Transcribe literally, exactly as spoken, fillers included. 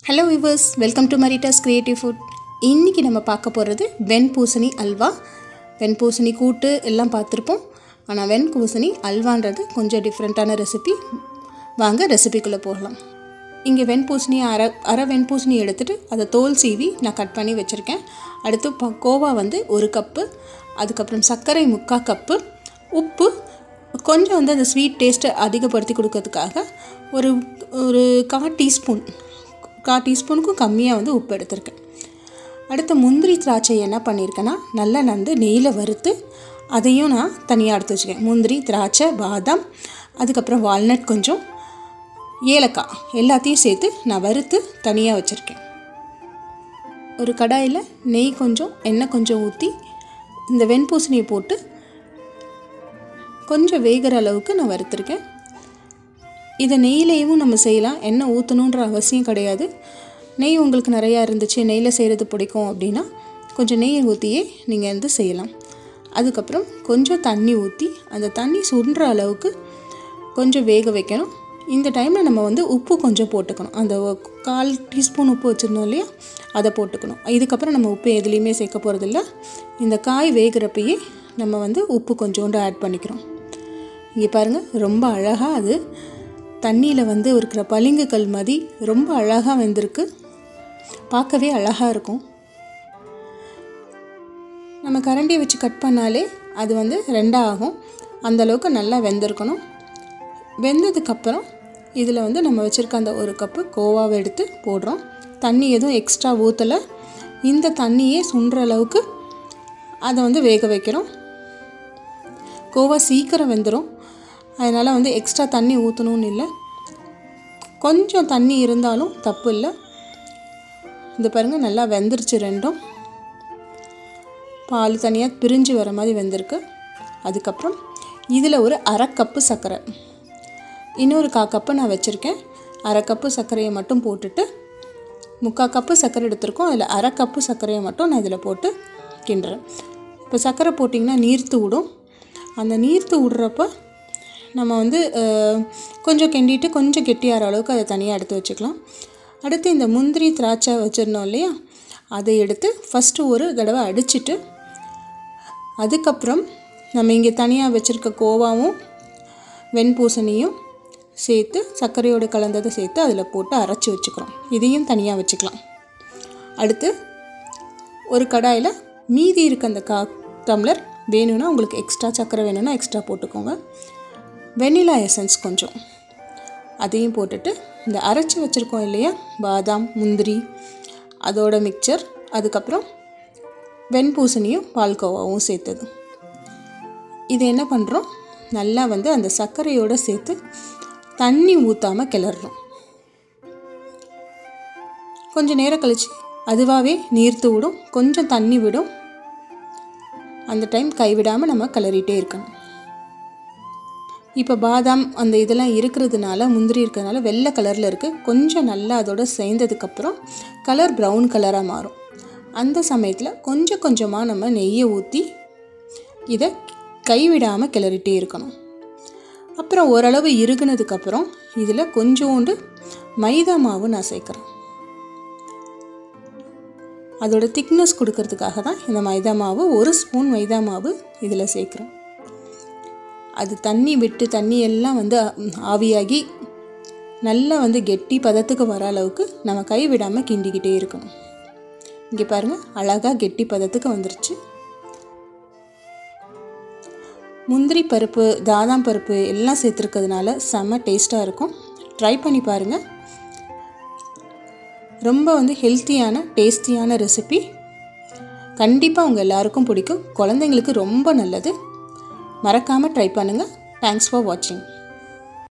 Hello viewers, welcome to Marita's Creative Food. இன்னைக்கு நம்ம பார்க்க போறது வெண்பூசணி அல்வா. வெண்பூசணி கூட்டு எல்லாம் பார்த்திருப்போம். ஆனா வெண்பூசணி அல்வான்றது கொஞ்சம் டிஃபரண்டான ரெசிபி. வாங்க ரெசிபிக்குள்ள போகலாம். இங்க வெண்பூசணி அரை அரை வெண்பூசணி எடுத்துட்டு அதை தோல் சீவி நான் கட் பண்ணி வச்சிருக்கேன். அடுத்து கோவா வந்து ஒரு கப், அதுக்கு அப்புறம் சர்க்கரை முக்கால் கப், உப்பு கொஞ்சம் வந்து அந்த ஸ்வீட் டேஸ்ட் அதிகப்படுத்தி கொடுக்கிறதுக்காக ஒரு ஒரு கால் டீஸ்பூன் கால் டீஸ்பூனுக்கும் கம்மியாக வந்து உப்பு எடுத்திருக்கேன். அடுத்து முந்திரி திராட்சை என்ன பண்ணியிருக்கேன்னா நல்லா நந்து நெய்யில் வறுத்து அதையும் நான் தனியாக எடுத்து வச்சுக்கேன். முந்திரி திராட்சை பாதாம் அதுக்கப்புறம் வால்நட் கொஞ்சம் ஏலக்காய் எல்லாத்தையும் சேர்த்து நான் வறுத்து தனியாக வச்சுருக்கேன். ஒரு கடாயில் நெய் கொஞ்சம் எண்ணெய் கொஞ்சம் ஊற்றி இந்த வெண்பூசணியை போட்டு கொஞ்சம் வேகிற அளவுக்கு நான் வறுத்துருக்கேன். இதை நெய்யிலேயும் நம்ம செய்யலாம், எண்ணெய் ஊற்றணுன்ற அவசியம் கிடையாது. நெய் உங்களுக்கு நிறையா இருந்துச்சு, நெய்யில் செய்கிறது பிடிக்கும் அப்படின்னா கொஞ்சம் நெய்யை ஊற்றியே நீங்கள் வந்து செய்யலாம். அதுக்கப்புறம் கொஞ்சம் தண்ணி ஊற்றி அந்த தண்ணி சுண்டுற அளவுக்கு கொஞ்சம் வேக வைக்கணும். இந்த டைமில் நம்ம வந்து உப்பு கொஞ்சம் போட்டுக்கணும். அந்த கால் டீஸ்பூன் உப்பு வச்சுருந்தோம் இல்லையா, அதை போட்டுக்கணும். இதுக்கப்புறம் நம்ம உப்பு எதுலேயுமே சேர்க்க போகிறதில்ல. இந்த காய் வேகிறப்பயே நம்ம வந்து உப்பு கொஞ்சோண்டு ஆட் பண்ணிக்கிறோம். இங்கே பாருங்கள், ரொம்ப அழகாக அது தண்ணியில் வந்து இருக்கிற பளிங்கு கல் மாதிரி ரொம்ப அழகாக வெந்திருக்கு. பார்க்கவே அழகாக இருக்கும். நம்ம கரண்டியை வச்சு கட் பண்ணாலே அது வந்து ரெண்டாக ஆகும். அந்தளவுக்கு நல்லா வெந்திருக்கணும். வெந்ததுக்கப்புறம் இதில் வந்து நம்ம வச்சுருக்க அந்த ஒரு கப்பு கோவாவை எடுத்து போடுறோம். தண்ணி எதுவும் எக்ஸ்ட்ரா ஊற்றலை. இந்த தண்ணியே சுண்டுற அளவுக்கு அதை வந்து வேக வைக்கிறோம். கோவா சீக்கிரம் வெந்துடும், அதனால் வந்து எக்ஸ்ட்ரா தண்ணி ஊற்றணும்னு இல்லை. கொஞ்சம் தண்ணி இருந்தாலும் தப்பு இல்லை. இந்த பாருங்கள், நல்லா வெந்துருச்சு. ரெண்டும் பால் தனியாக பிரிஞ்சு வர மாதிரி வெந்திருக்கு. அதுக்கப்புறம் இதில் ஒரு அரை கப்பு சர்க்கரை, இன்னொரு கால் கப்பு நான் வச்சுருக்கேன். அரை கப்பு சர்க்கரையை மட்டும் போட்டுட்டு முக்கால் கப்பு சர்க்கரை எடுத்துருக்கோம். அதில் அரை கப்பு சர்க்கரையை மட்டும் நான் இதில் போட்டு கிண்டுறேன். இப்போ சர்க்கரை போட்டிங்கன்னா நீர்த்து விடும். அந்த நீர்த்து விடுறப்ப நம்ம வந்து கொஞ்சம் கிண்டிட்டு கொஞ்சம் கெட்டியாகிற அளவுக்கு அதை தனியாக எடுத்து வச்சுக்கலாம். அடுத்து இந்த முந்திரி திராட்சை வச்சுருந்தோம் இல்லையா, அதை எடுத்து ஃபஸ்ட்டு ஒரு தடவை அடிச்சுட்டு அதுக்கப்புறம் நம்ம இங்கே தனியாக வச்சுருக்க கோவாவும் வெண்பூசணியும் சேர்த்து சர்க்கரையோடு கலந்ததை சேர்த்து அதில் போட்டு அரைச்சி வச்சுக்கிறோம். இதையும் தனியாக வச்சுக்கலாம். அடுத்து ஒரு கடாயில் மீதி இருக்க அந்த கா டம்ளர் வேணும்னா உங்களுக்கு எக்ஸ்ட்ரா சர்க்கரை வேணும்னா எக்ஸ்ட்ரா போட்டுக்கோங்க. வெனிலா எசன்ஸ் கொஞ்சம் அதையும் போட்டுட்டு இந்த அரைச்சி வச்சுருக்கோம் இல்லையா பாதாம் முந்திரி அதோட மிக்சர், அதுக்கப்புறம் வெண்பூசணியும் பால்கோவாவும் சேர்த்தது, இது என்ன பண்ணுறோம், நல்லா வந்து அந்த சர்க்கரையோடு சேர்த்து தண்ணி ஊற்றாமல் கிளறோம். கொஞ்சம் நேரம் கழித்து அதுவாகவே நீர்த்து விடும், கொஞ்சம் தண்ணி விடும். அந்த டைம் கைவிடாமல் நம்ம கிளறிட்டே இருக்கணும். இப்போ பாதாம் அந்த இதெல்லாம் இருக்கிறதுனால முந்திரி இருக்கிறதுனால வெள்ளை கலரில் இருக்குது. கொஞ்சம் நல்லா அதோட சேர்ந்ததுக்கப்புறம் கலர் ப்ரௌன் கலராக மாறும். அந்த சமயத்தில் கொஞ்சம் கொஞ்சமாக நம்ம நெய்யை ஊற்றி இதை கைவிடாமல் கிளறிட்டே இருக்கணும். அப்புறம் ஓரளவு இறுகுனதுக்கப்புறம் இதில் கொஞ்சோண்டு மைதா மாவு நான் சேர்க்குறேன். அதோட திக்னஸ் கொடுக்கறதுக்காக தான் இந்த மைதா மாவு, ஒரு ஸ்பூன் மைதா மாவு இதில் சேர்க்குறேன். அது தண்ணி விட்டு தண்ணி எல்லாம் வந்து ஆவியாகி நல்லா வந்து கெட்டி பதத்துக்கு வர அளவுக்கு நம்ம கை விடாமல் கிண்டிக்கிட்டே இருக்கணும். இங்கே பாருங்கள், அழகாக கெட்டி பதத்துக்கு வந்துருச்சு. முந்திரி பருப்பு பாதாம் பருப்பு எல்லாம் சேர்த்துருக்கிறதுனால செம்ம டேஸ்ட்டாக இருக்கும். ட்ரை பண்ணி பாருங்கள். ரொம்ப வந்து ஹெல்த்தியான டேஸ்டியான ரெசிபி. கண்டிப்பாக உங்கள் எல்லாருக்கும் பிடிக்கும். குழந்தைங்களுக்கு ரொம்ப நல்லது. மறக்காமல் ட்ரை பண்ணுங்கள். தேங்க்ஸ் ஃபார் வாட்சிங்.